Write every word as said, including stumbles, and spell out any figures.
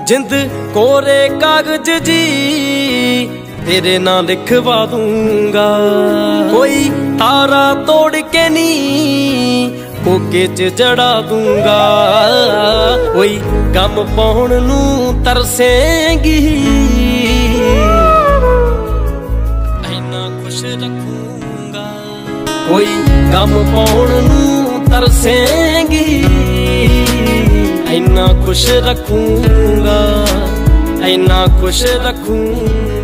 जिंद कोरे कागज जी तेरे नाम लिखवा दूंगा। कोई तारा तोड़ के नी कोके च जड़ा दूंगा। कोई गम पाउण नू तरसेंगी इन्ना खुश रखूंगा। कोई गम पाउण नू तरसेंगी इन्ना खुश रखूंगा, इन्ना खुश रखूंगा।